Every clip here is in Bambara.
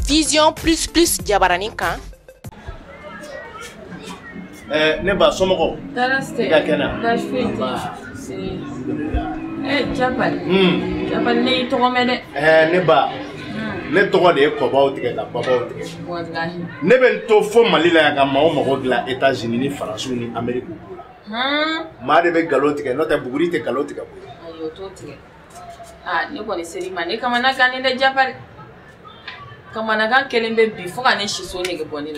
Vision plus Jabarani kan. Ne ba somoko. Daraste. Ya kana. Japan. Japan ne to mede. Ne ba. Ne to de ko ba o tige la ba o tige. Wallahi. Ne ben to fo Mali la ya ka ma o mo gla États-Unis ni France ni Amérique. Ma de be galo tige no ta buguri te galo tige. Ayo to tige. Ne ko ni seri ma ne kama na kan ne Japan. Kama na kan kelembe bi fo ka ne shiso ne ge bonila.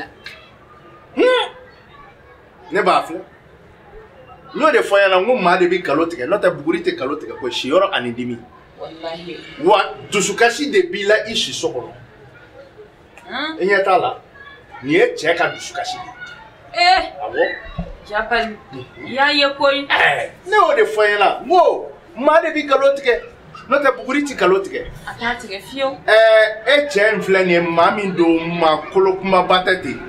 Ne ba fle. No de foya na ngum ma de bi galo tige no ta buguri te galo tige ko shioro anidimi. Wallahi. Wa dusukashi de bila ishi sokono. Enyata la. Ni e cheka dusukashi. Abo. Japan. Ya ye koy. Ne o de foya la. Wo, ma de bi galotike. No te buguri ti galotike. Atati ke fio. E chen flani mami do ma kolokuma batati.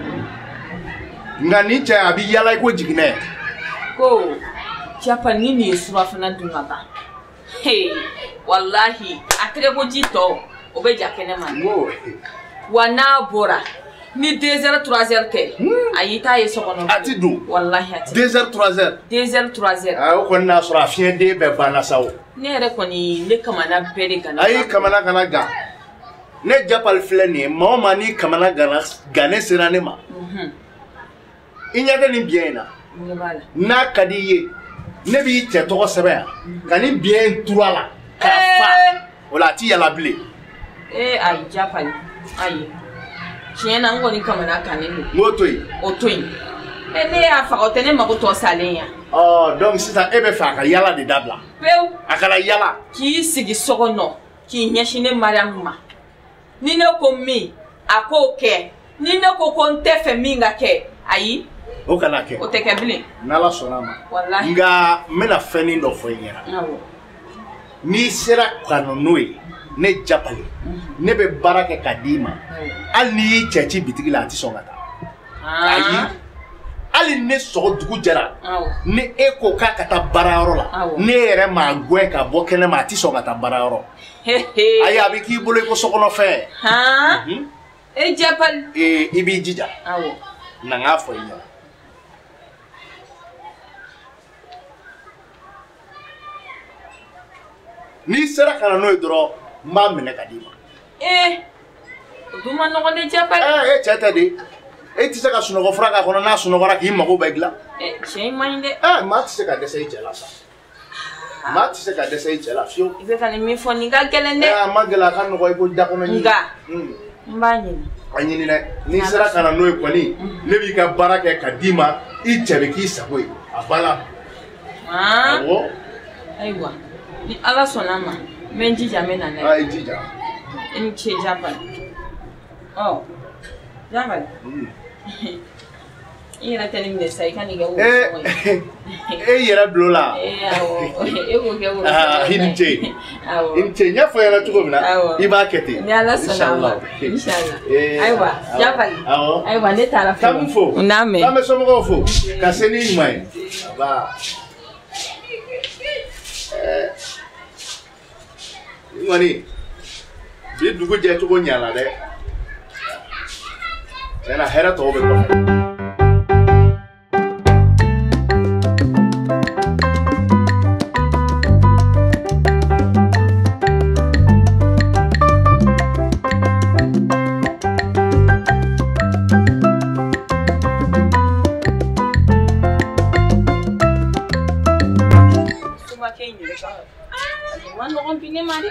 Ngani che abi yala ko jigine. Ko Japan ni esura fana dunata. Hey, wallahi, akre ko jito, obe jakene man. Wana bora. Ni 2h 3h te. Ayita yesokono. Ati do. Wallahi ati. 2h 3h. 2h 3h. O ko na sura fien de be bana sawo. Ne re ko ni ne kamana bere kana. Ayi kamana kana ga. Ne japal flani mama ni kamana gane sirane ma. Inyaka ni bien na. Na kadiye. Ne bi te to sebe kani bien tuala ka fa wala ti yala ble ay Japan ay chena ngoni kama na kanene motoyi otoyi ne ya fa otene mabuto salenya donc sita ebe fa ka yala de dabla pew akala yala ki sigi sogono ki nyashine mariamma ni ne ko mi akoke ni ne ko kontefe minga ke ayi o kana ke o teke bile nala sonama wallahi nga mena feni ndo fo yera ni sera kanonoi ne japali ne be baraka kadima al ni chechi bitigi la ti songata ayi ali ne so dugu jara ne eko ka kata barayoro la ne ere ma gwe ka bo kene ma ti songata barayoro ayi abi ki bolo ko sokono fe e japal ibi jija na nga fo yera ni sera kana no dro ma mene kadima duma no ne japal chata de ti saka suno go fraka kono na suno gora ki mago bagla chey mande ma ti saka de sai jela sa ma ti saka de sai jela fio ibe kan mi fo ni ga gelende ma gela kan no go ko da kono ni nga mbani anyini ne ni sera kana no ko ni ne bi ka baraka kadima I chebe ki sakoi abala awo aiwa ni ala sonama menji jamena ne ai jija en che Japan Japan ira tani me sai kan ga wo yera blola awo wo ga wo hinche nya fa yara tuko mina iba kete ni ala sonama inshallah aiwa Japan aiwa ne tara fo tamfo name tame somo go fo kaseni mai ba Ngani bi dugu je to nyala de era hera to be ko suma ke ni ka wan no kompine mari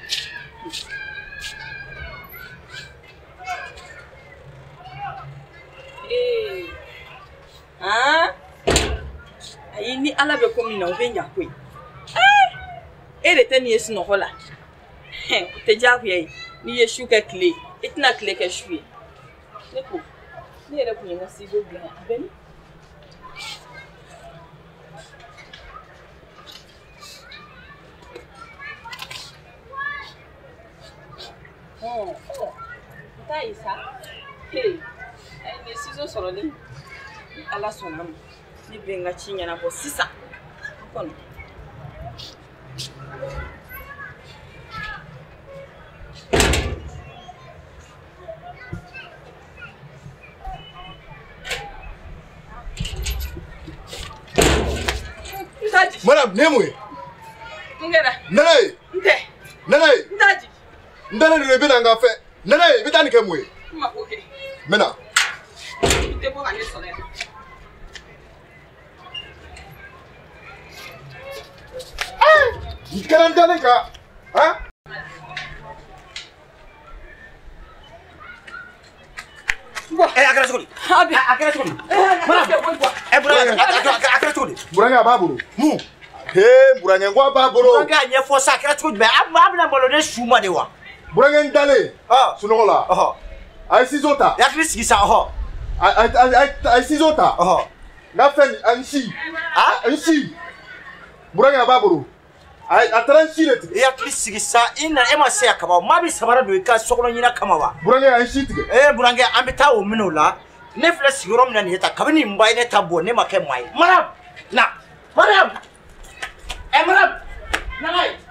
ayi ni ala be komi na obe nya koi ere tani esi no hola te jaku yayi ni yeshu ka kle itna kle ka shuye neko ni ere kunye na sigo bi beni ta isa hey ai ne sizo soro ni ala sonam ni benga chinya na ko sisa kono Maram, Nemwe. Nene. Nene. Ndane ni bina ngafe. Nene, bitani kemwe. Mena. Ndane ka. Ha? Akara sukuli. Akara sukuli. Akara sukuli. Buranga baburu. Buranga ngwa baburu. Buranga nyefo sa akara sukuli be abna bolo de shuma de wa. Buranga ndale. Sunola. Ai sizota. Ya kri sigisa Ai sizota. Na fen ansi. Ansi. Buranga baburu. Ai atranchirete. Ya kri sigisa ina ema se akaba mabi sabara do ka sokolo nyina kama wa. Buranga ansi tige. Buranga ambita o minola. Ne fla sigoro mna ni heta kabini mbai ne tabo ne make mai. Maram. Na. Maram. Maram. Na ngai.